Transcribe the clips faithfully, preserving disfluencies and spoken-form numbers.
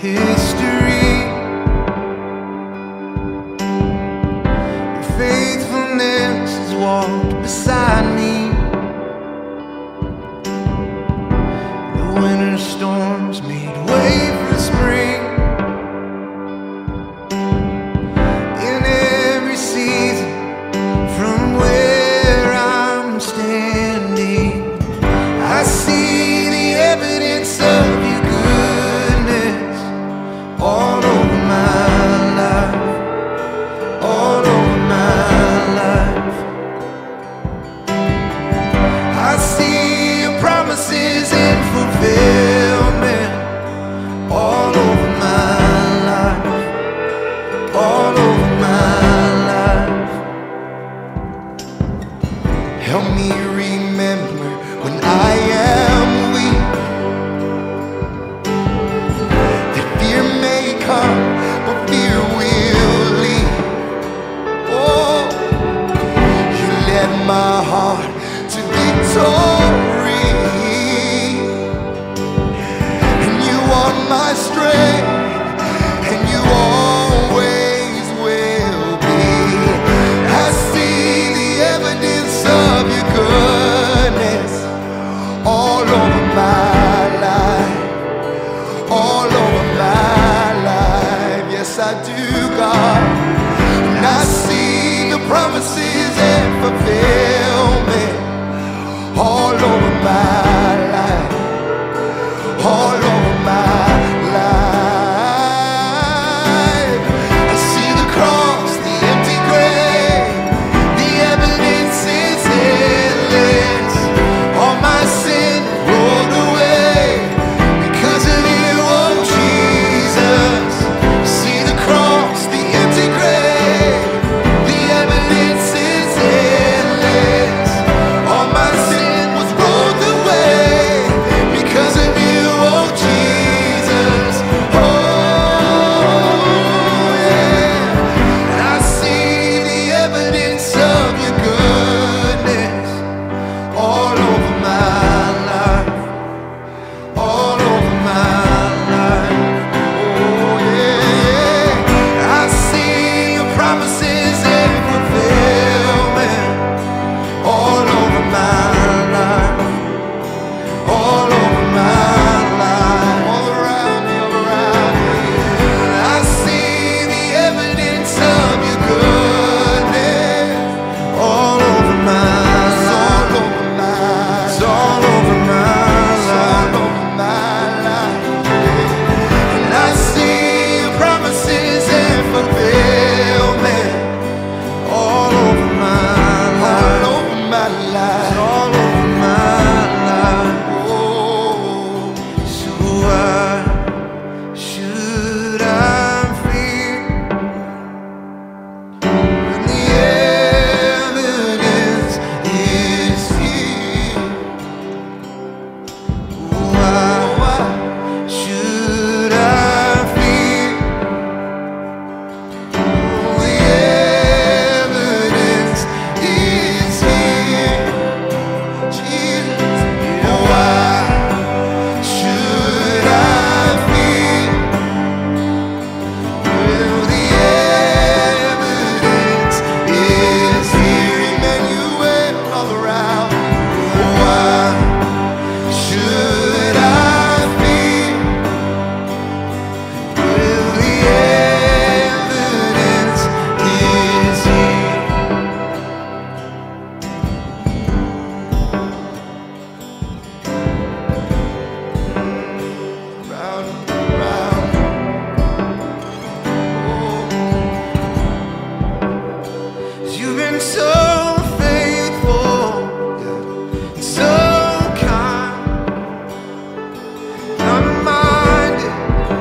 history. Your faithfulness has walked beside me. The winter storms made way for spring. In every season, from where I'm standing, I see the evidence of your goodness all over my life, all over my life. I see your promises in fulfillment all over my life, all over my life. Help me remember when I am weak, that fear may come, but fear will leave. Oh, you led my heart to victory, and you are my strength, and you always will be. I see the evidence of your goodness all over my life, all over my life. Yes, I do, God. And I see the promises and fulfillment all over my life, all over my life. I see the cross, the empty grave, the evidence is endless. All my sin rolled away because of you, oh Jesus. See the cross, the empty grave, the evidence is endless. All my sin was rolled away because of you, oh Jesus. Oh yeah. And I see the evidence of your goodness all over my life, all over my life. Oh yeah. I see your promises and fulfillment all over my life, all over my life, all around me, all around me. I see the evidence of your goodness all over my life, all over my, it's all over my life, all over my life. And I see your promises and fulfillment all over my life, all over my life, all over my life. Oh, so why should I fear when the evidence is here? Why should I fear? The evidence is here, Jesus. Why should I fear? Well, the evidence is here, Emmanuel, all around. Why should I fear? Well, the evidence is here. Round and round. Oh, you've been so faithful, so kind. I'm reminded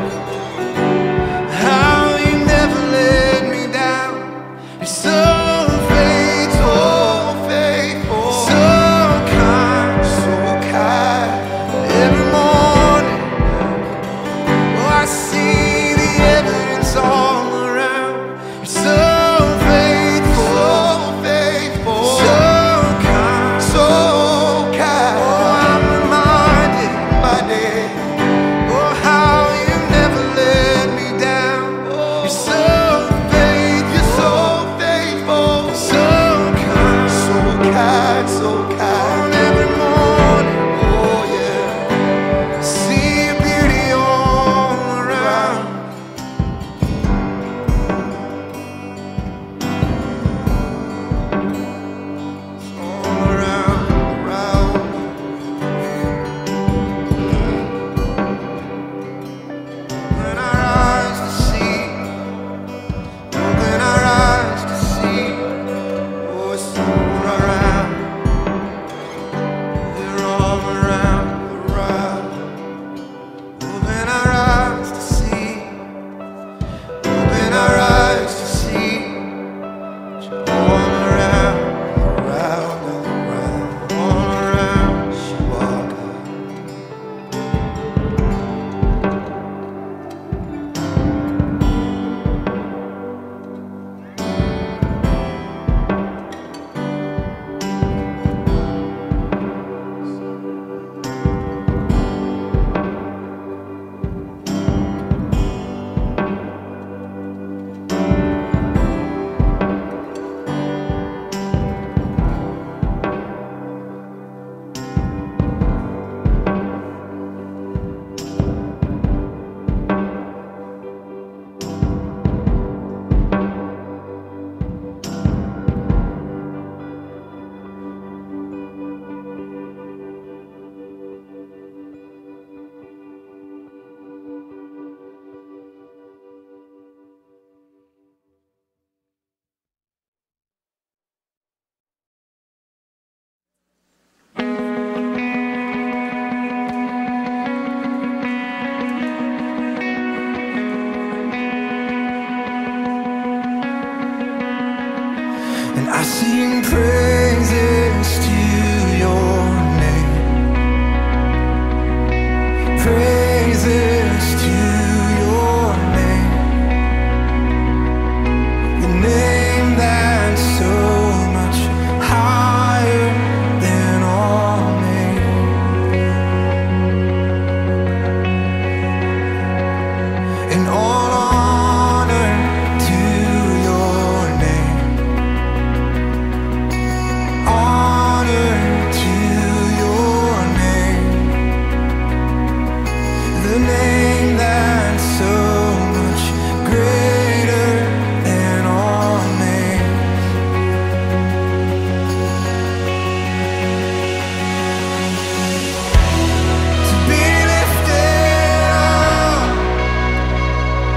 how you never let me down. You're so faithful, faithful, so kind, so kind. Every morning, oh, I see the evidence all around. You're so faithful, so faithful, so kind, so kind. Oh, I'm reminded, reminded, oh, how you never let I sing praises to your name, praises to your name, the name that's so much higher than all names. And all honor to your name, honor to your name, the name that's so much greater than all names. To be lifted up,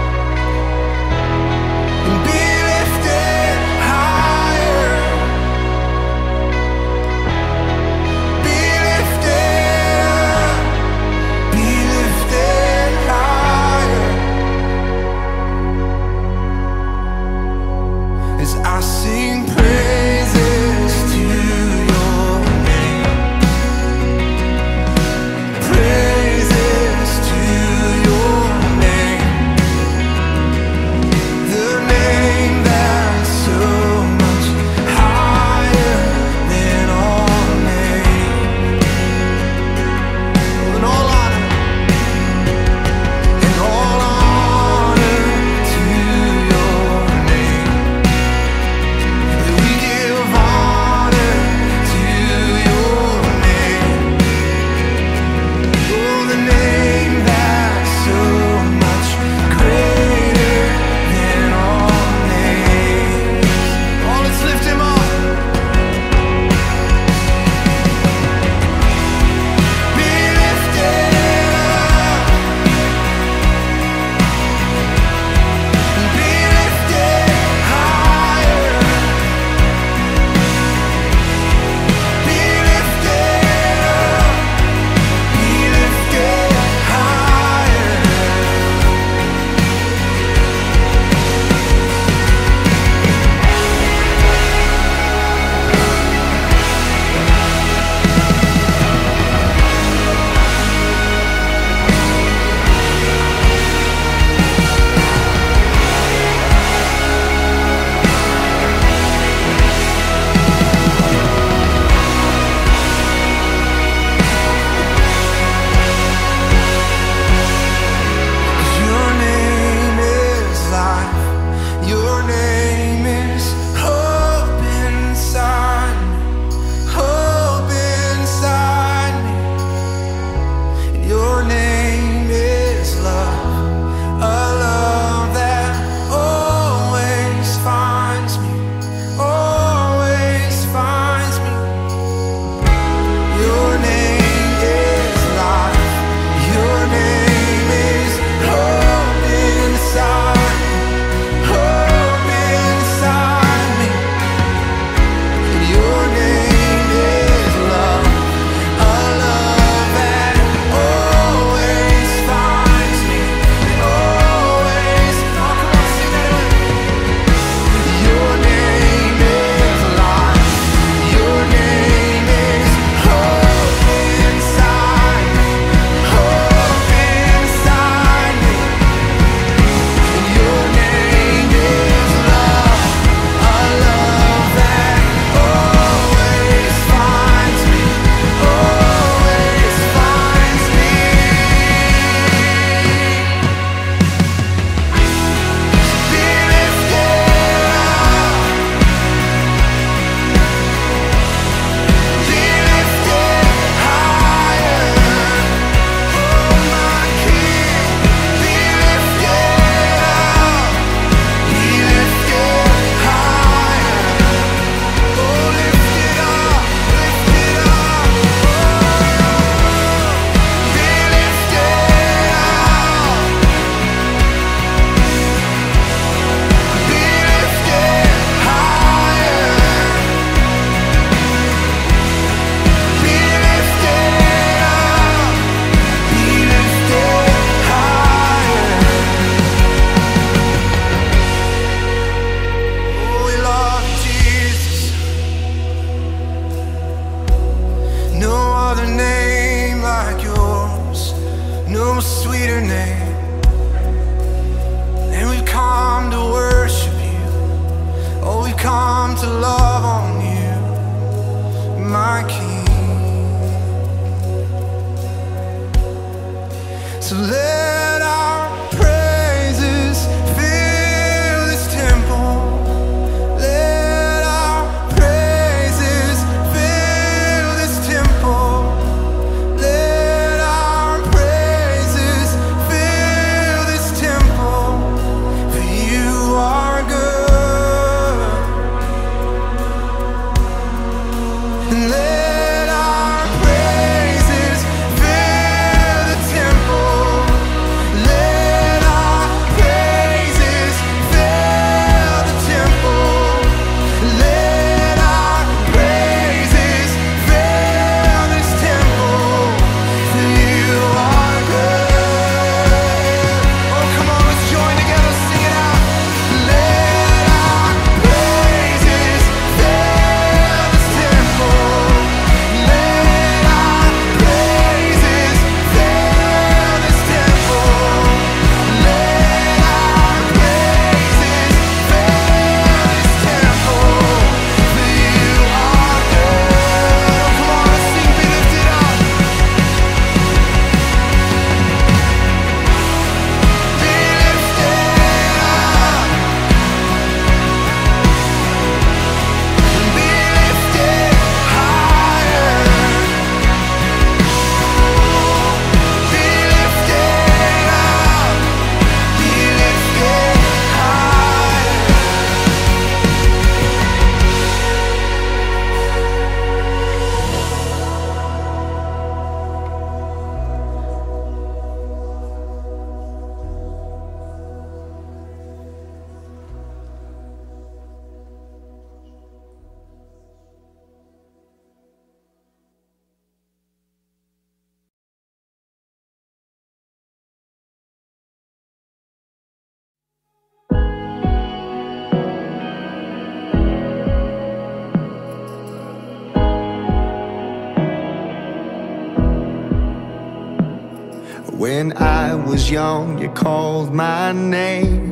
When I was young, you called my name.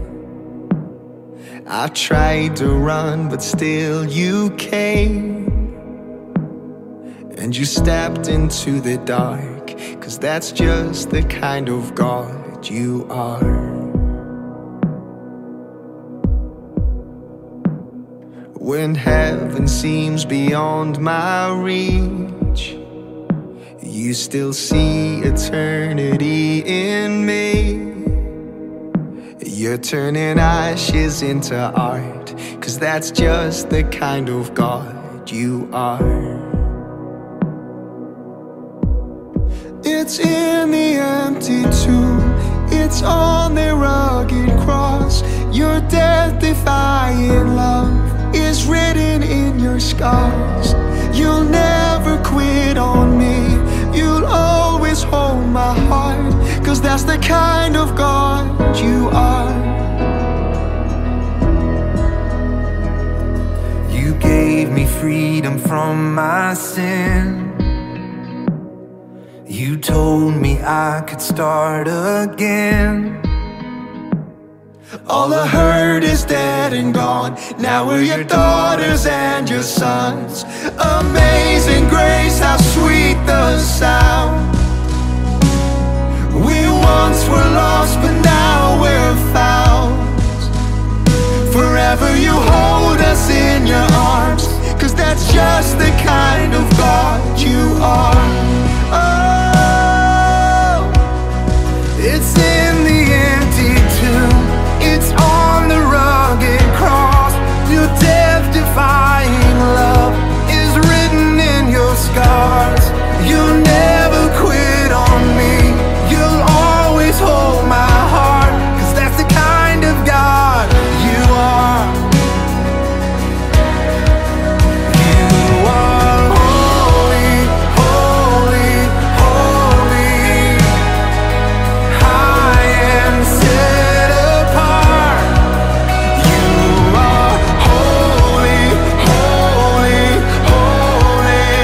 I tried to run, but still you came. And you stepped into the dark, 'cause that's just the kind of God you are. When heaven seems beyond my reach, you still see eternity in me. You're turning ashes into art, 'cause that's just the kind of God you are. It's in the empty tomb, it's on the rugged cross. Your death-defying love is written in your scars. You'll never quit on me, you'll always hold my heart, 'cause that's the kind of God you are. You gave me freedom from my sin. You told me I could start again. All the hurt is dead and gone. Now we're your daughters and your sons. Amazing grace, how sweet the sound. We once were lost, but now we're found. Forever you hold us in your arms, 'cause that's just the kind of God you are. Oh, it's in the empty tomb, it's on the rugged cross. Your death-defying love is written in your scars. You'll never quit on me, you'll always hold my heart, 'cause that's the kind of God you are. You are holy, holy, holy, high and set apart. You are holy, holy, holy.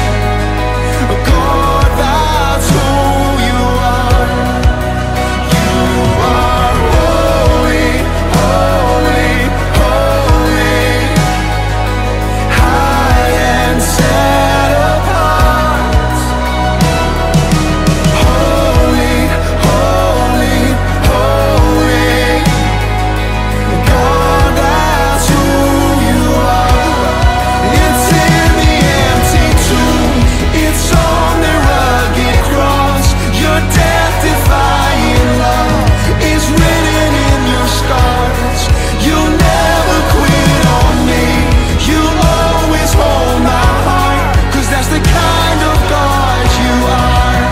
God, that's who you are. You are holy, holy, holy, high and set apart. Holy, holy, holy. God, that's who you are. It's in the empty tomb, it's on the rugged cross. Your death-defying love is written in your scars. You'll never quit on me, you'll always hold my heart, 'cause that's the kind of God you are.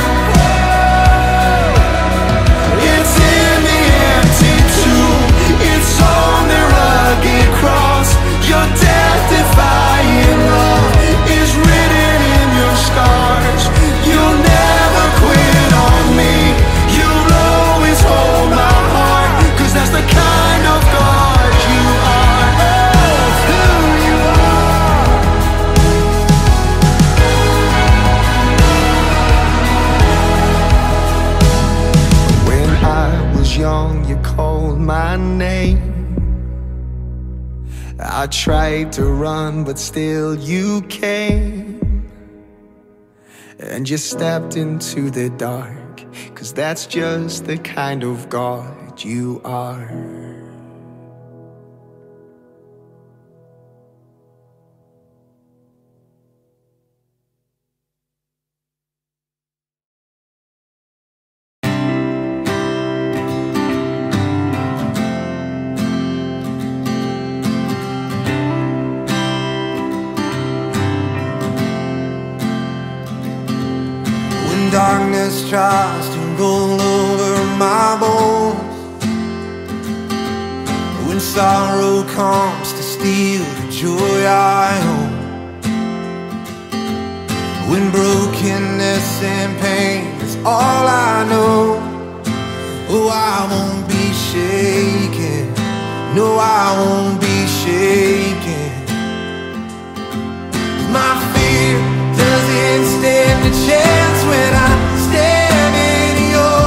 It's in the empty tomb, it's on the rugged cross. Your death-defying love is written in your scars. You'll never quit on me, you'll always hold my heart, 'cause that's the kind of God you are. That's who you are. When I was young, you called my name. I tried to run, but still you came. And you stepped into the dark, 'cause that's just the kind of God you are. When darkness tries to roll over my bones, when sorrow comes to steal the joy I own, when brokenness and pain is all I know, oh, I won't be shaken, no, I won't be shaken. My fear doesn't stand a chance when I stand in your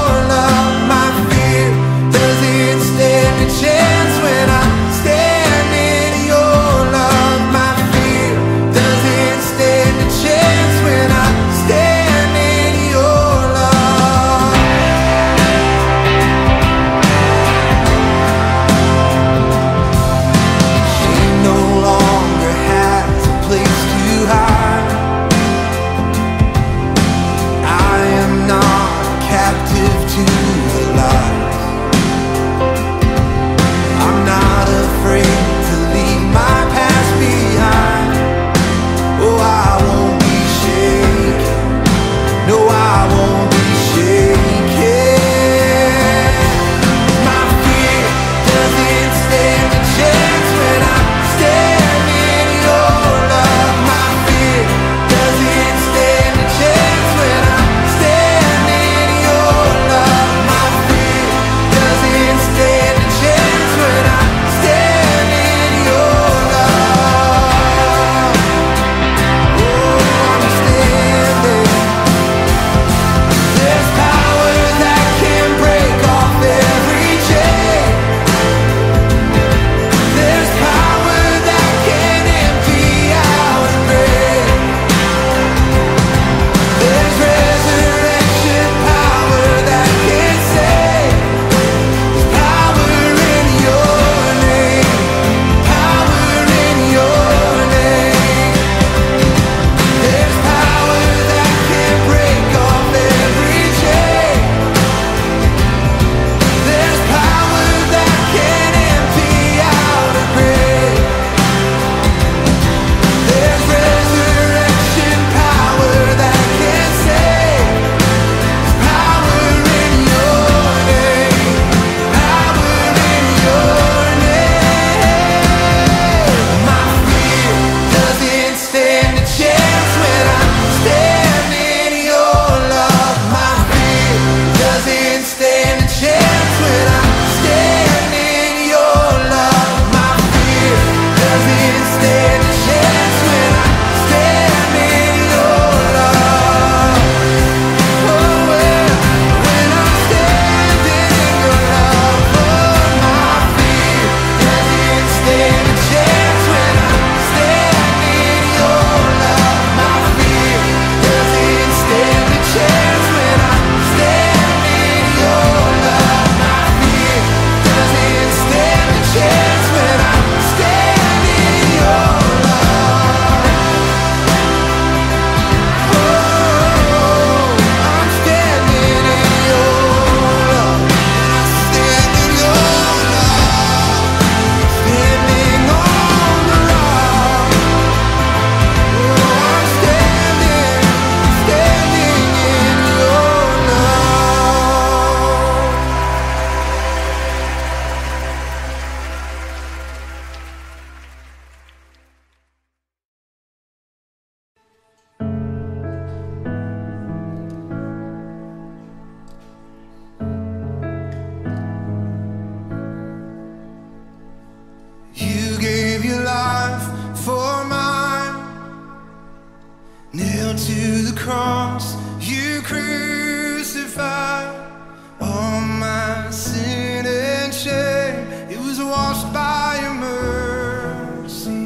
cross you crucified, all my sin and shame, it was washed by your mercy.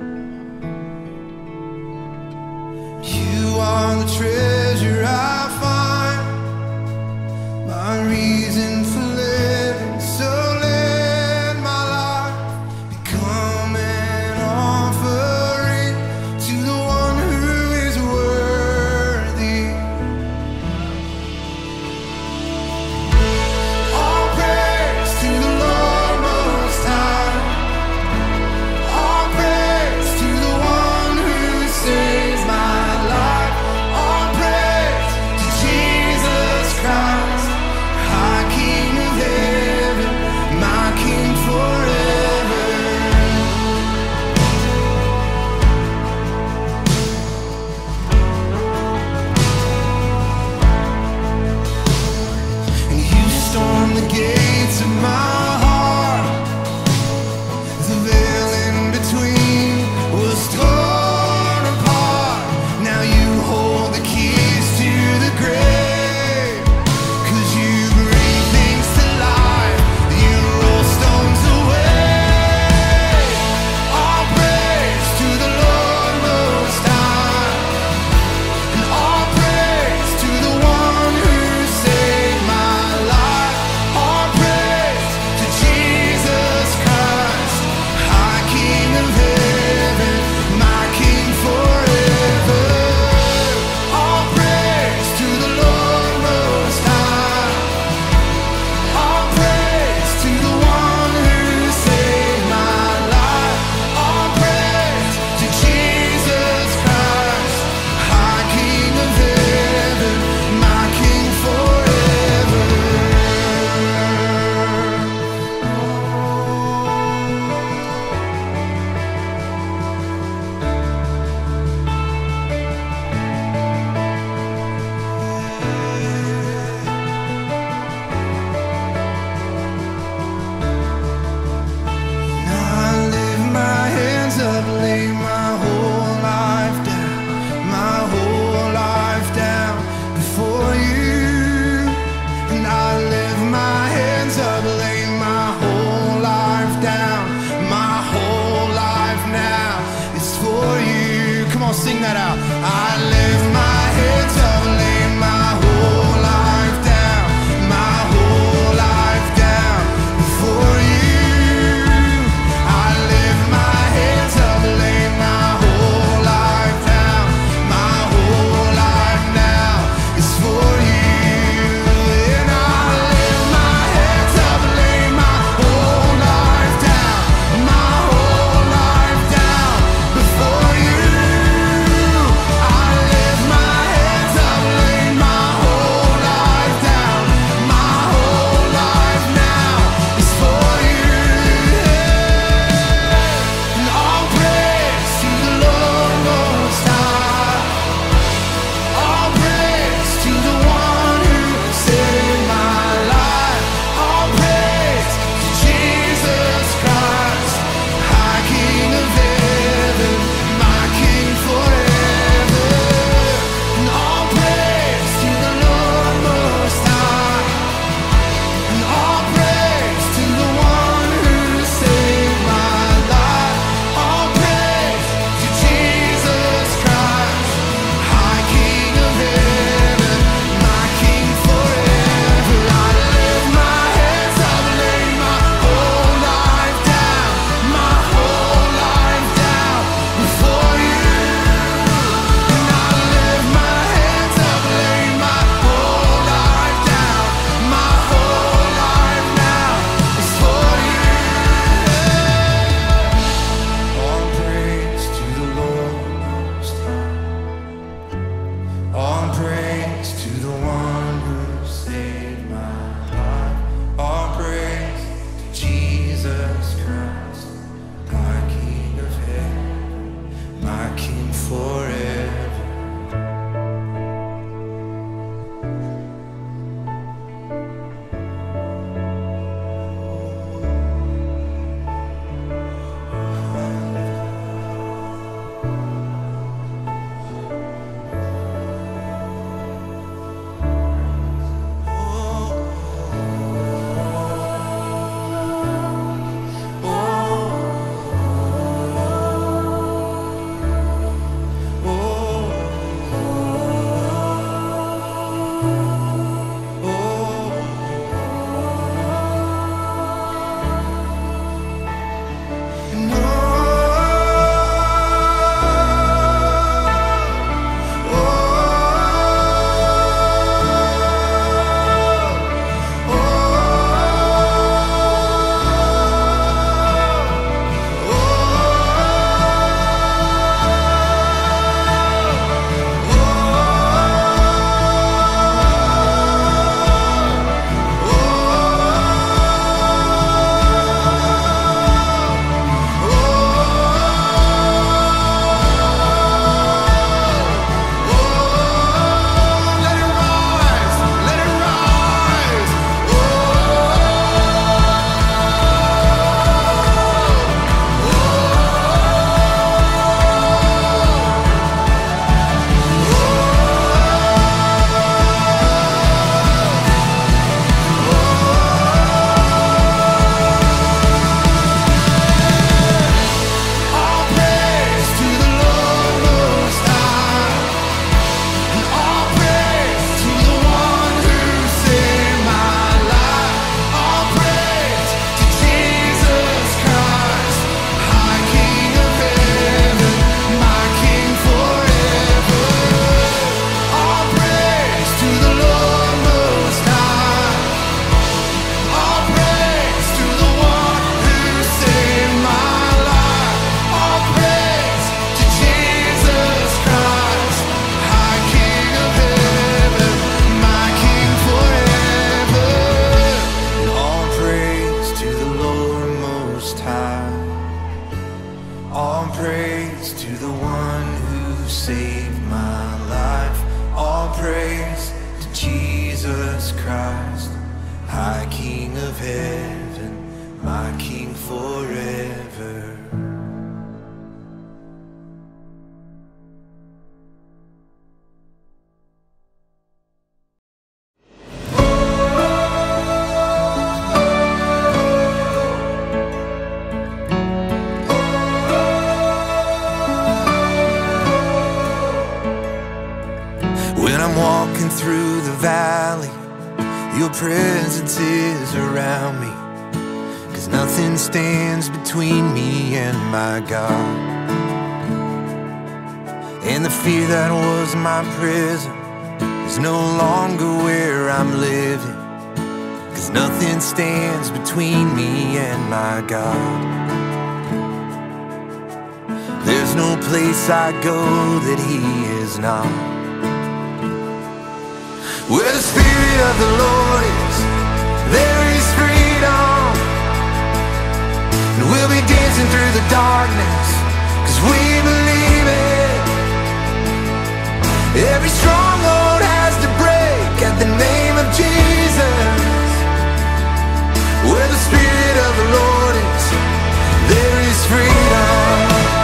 You are the treasure I find, my reason for living, so let my life become an offering to the one who is worthy. All praise to the Lord Most High, all praise to the one who saves my life, all praise to Jesus Christ, High King of heaven, my King forever. And you stormed the gates of my heart, the veil in between was torn apart. Now you hold the keys to the grave, 'cause you bring things to life, you roll stones away. All praise to the Lord Most High, and all praise to the one who saved my life, all praise to Jesus Christ, High King of heaven, my King forever. All praise to the Lord Most High, all praise to the one who saved my life, all praise to Jesus Christ, High King of heaven, my King forever. Now I lift my hands up, lay my whole life down, my whole life down before you. And I lift my hands up, lay my whole life down, my whole life now is for you. Come on, sing that out. I lift my hands up, lay my whole life down, my whole life down before you. I lift my hands up, lay my whole life down, my whole life now is for you. And I lift my hands up, lay my whole life down, my whole life down before you. I saved my life. All praise to Jesus Christ, High King of heaven, my King forever. When I'm walking through the valley, your presence is around me, 'cause nothing stands between me and my God. And the fear that was my prison is no longer where I'm living, 'cause nothing stands between me and my God. There's no place I go that He is not. Where the Spirit of the Lord is, there is freedom. And we'll be dancing through the darkness, 'cause we believe it. Every stronghold has to break at the name of Jesus. Where the Spirit of the Lord is, there is freedom.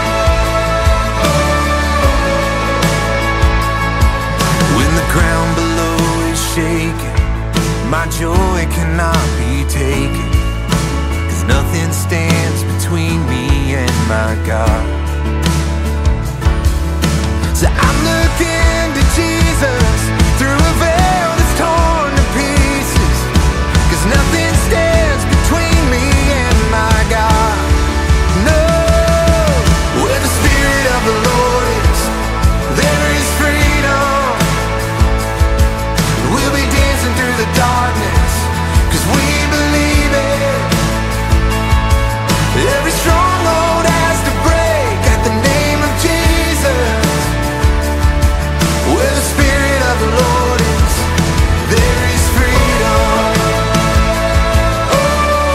When the ground below shaken, my joy cannot be taken, 'cause nothing stands between me and my God. So I'm looking to Jesus through a veil that's torn to pieces, 'cause nothing stands between me and my God. No, where the Spirit of the Lord is, there is freedom. We'll be dancing through the darkness, 'cause we believe it. Every stronghold has to break at the name of Jesus. Where the Spirit of the Lord is, there is freedom. Oh.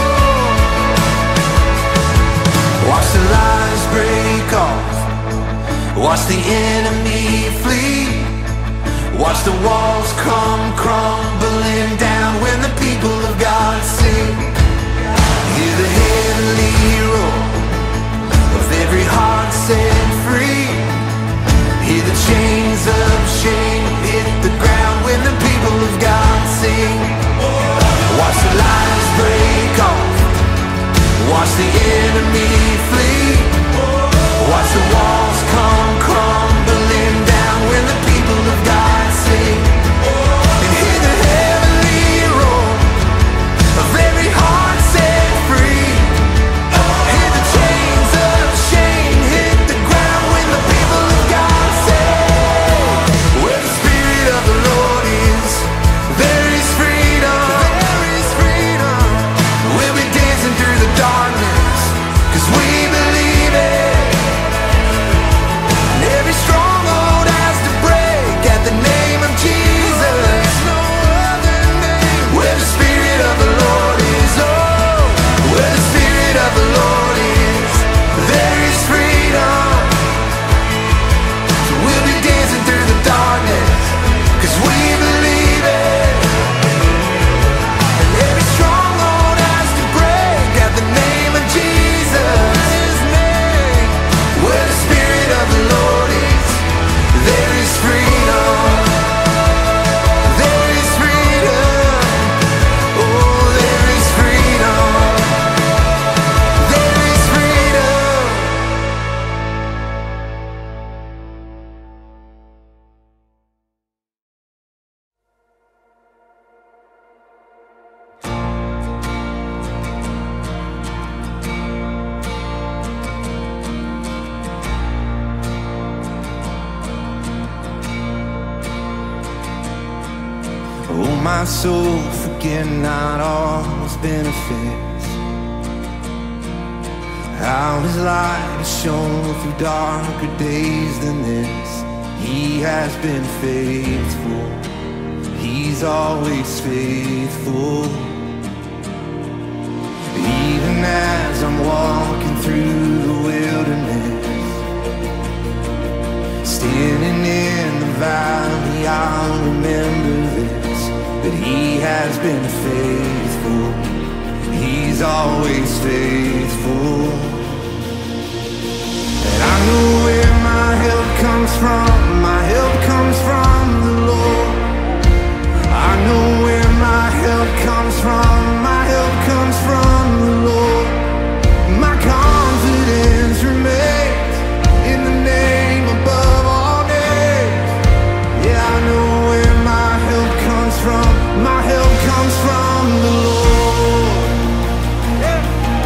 Watch the lies break off, watch the enemy flee. Watch the walls come crumbling down when the people of God sing. Hear the heavenly roar of every heart set free. Hear the chains of shame hit the ground when the people of God sing. Watch the lies break off, watch the enemy flee. Watch the walls come crumbling down when the people of God sing. And hear the heavenly roar of every heart set free. Hear the chains of shame hit the ground when the people of God sing. Where the Spirit of the Lord is, there is freedom. There is freedom. We'll be dancing through the darkness, 'cause we believe it. And every stronghold has to break at the name of Jesus. There's no other name. Where the Spirit of the Lord is, oh, where the Spirit of the Lord is, there is freedom. So we'll be dancing through the darkness, 'cause we believe it. And every stronghold has to break at the name of Jesus. His name. Where the Spirit of the Lord is, there is freedom. There is freedom. Oh, there is freedom. There is freedom. Oh, my soul, forget not all His benefits. How His light has shone through darker days than this. He has been faithful, He's always faithful. Even as I'm walking through the wilderness, standing has been faithful, and He's always faithful. And I know where my help comes from. My help comes from the Lord. I know where my help comes from. My help comes from the Lord. My confidence remains in the name above all names. Yeah, I know where my help comes from. My help comes from the Lord. Yeah.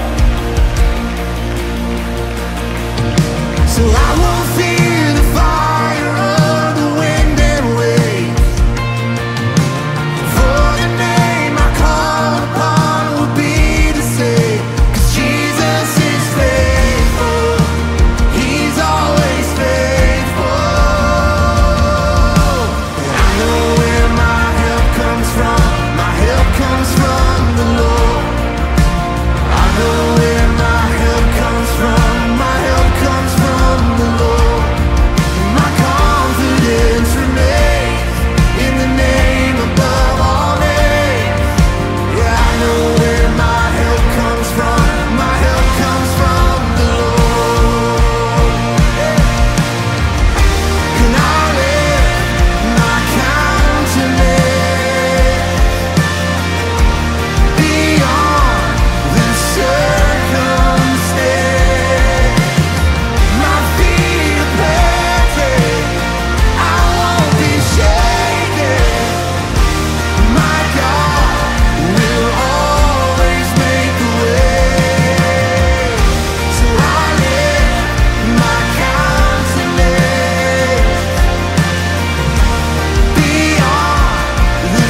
So I won't fear the fire or the wind and wave, for the name I call upon will be the same. 'Cause Jesus is faithful, He's always faithful. And I know where my help comes from. My help comes from the Lord. I know where my help comes from. My help comes from the Lord. My confidence remains in the name above all names. Yeah, I know where my help comes from. My help comes from the Lord. Yeah. And I lift my countenance beyond the circumstance. My feet are planted, I won't be shaken. My God will always make a way. So I lift my countenance beyond the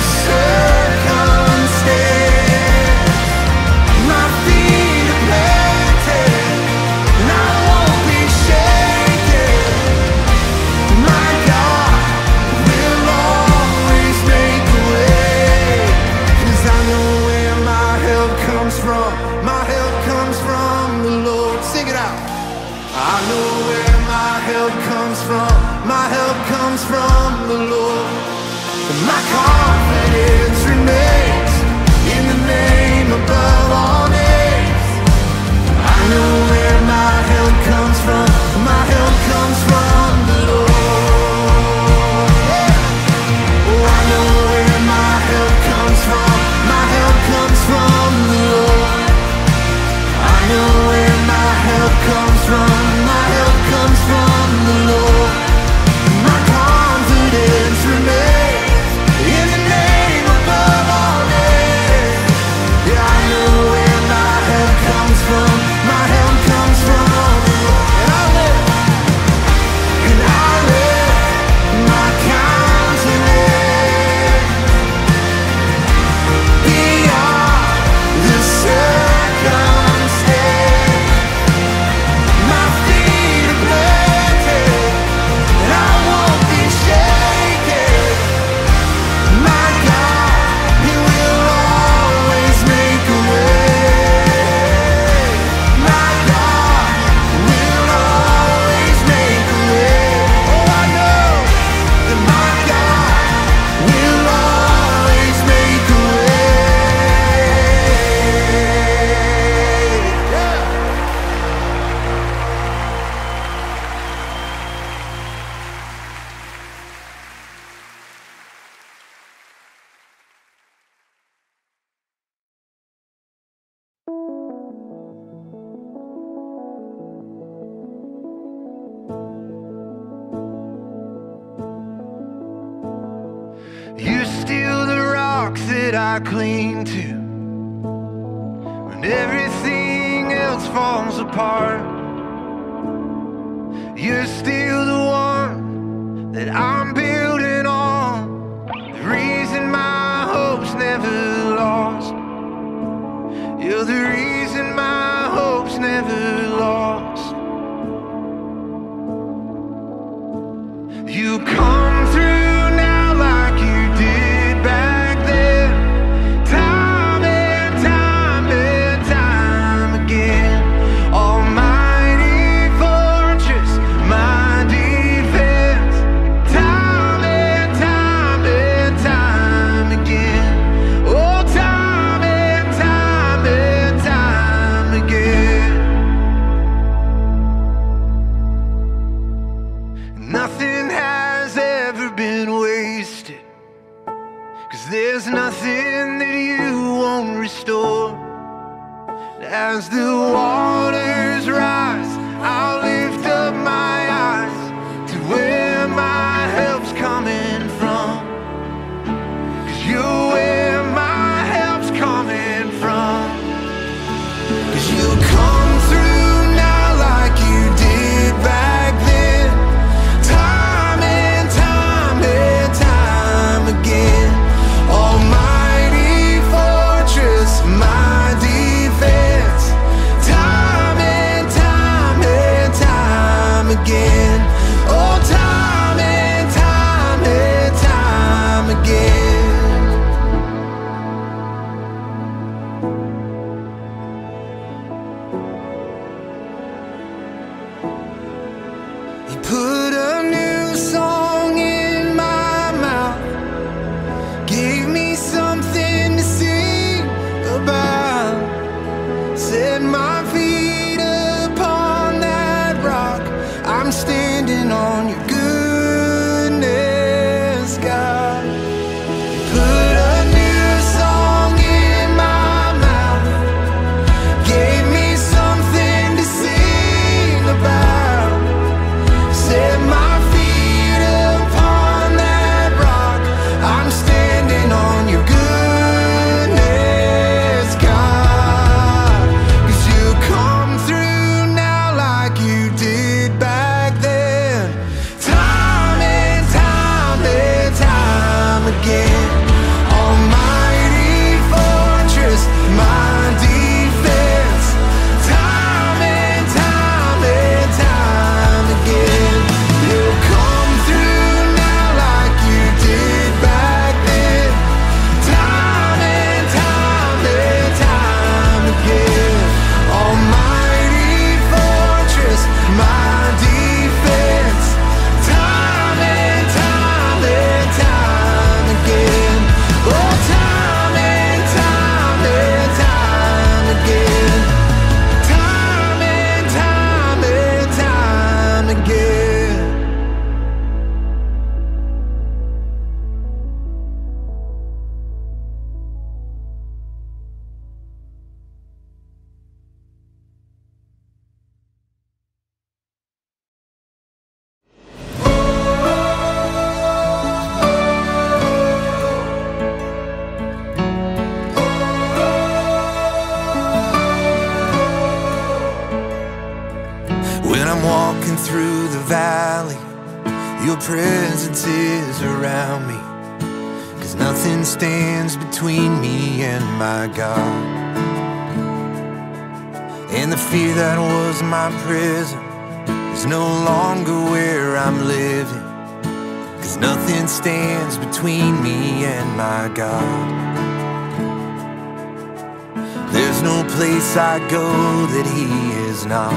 circumstance. My feet are planted, and I won't be shaken. My God will always make a way. 'Cause I know where my help comes from. My help comes from the Lord. Sing it out. I know where my help comes from. My help comes from the Lord. And my confidence remains in the name above all names. I know where my help comes from. My help comes from the Lord. Yeah. Oh, I know where my help comes from. My help comes from the Lord. I know where my help comes from. My help comes from the Lord. My confidence remains in the name above all names. Yeah, I know where my help comes from. My help comes from the Lord. And I live, and I live my countenance beyond the circumstance. My feet are planted, and I won't be shaken. My God, He will always make a way. My God will always make a way. Oh, I know that my God will always make a way. Yeah. You're still the rock that I cling to when everything else falls apart. You're still the one that I'm building on, the reason my hope's never lost. You're the reason my hope's never lost. You come through now like you did back then, time and time and time again. Almighty fortress, my defense, time As the waters rise, I'll lift up my eyes to where my help's coming from. 'Cause you're where my help's coming from. 'Cause you come through now like you did back then, time and time and time again. Almighty fortress, my defense, time and time and time again. Oh, time and time and time again. You put a new song in my mouth, gave me something to sing about, set my feet upon that rock. I'm standing on your goodness, God. You put a new song in my mouth, gave me something to sing about, set my feet upon that rock. I'm standing on your goodness, God. 'Cause you come through now like you did back then, time and time and time again. Almighty fortress, my defense, time and time and time again. You come through now like you did back then, time and time and time again. Almighty fortress, my defense, time and time and time again. Oh, time and time and time again. Time and time and time again. When I'm walking through the valley, your presence is around me. 'Cause nothing stands between me and my God. And the fear that was my prison is no longer where I'm living. 'Cause nothing stands between me and my God. There's no place I go that He is not.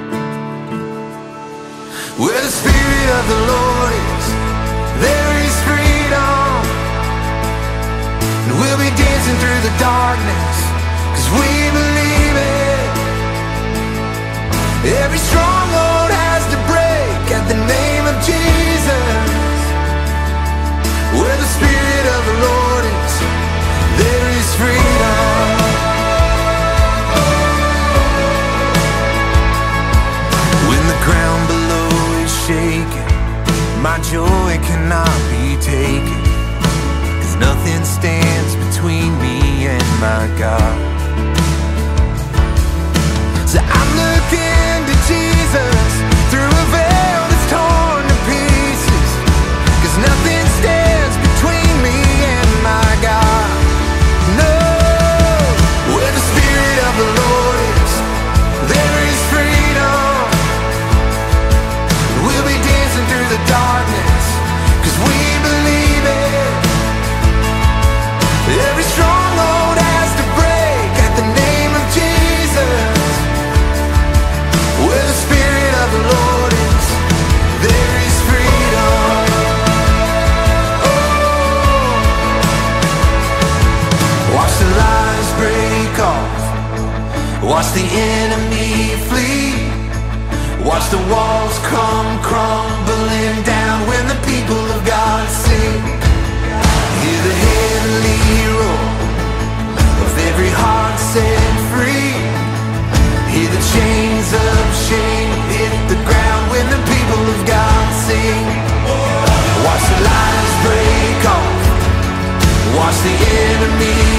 Where the Spirit of the Lord is, there is freedom. And we'll be dancing through the darkness, 'cause we believe it. Every stronghold has to break at the name of Jesus. Where the Spirit of the Lord is, there is freedom. When the ground below is shaken, my joy cannot be taken. 'Cause nothing stands between me and my God. So I'm looking to Jesus through a veil that's torn to pieces. 'Cause nothing stands between me and my God. No, where the Spirit of the Lord is, there is freedom. We'll be dancing through the darkness, 'cause we believe it. Every stronghold has to break at the name of Jesus. Where the Spirit of the Lord is, there is freedom. Oh. Watch the lies break off, watch the enemy flee, watch the walls come crumbling down when the people of God sing. Hear the heavenly roar of every heart set free. me.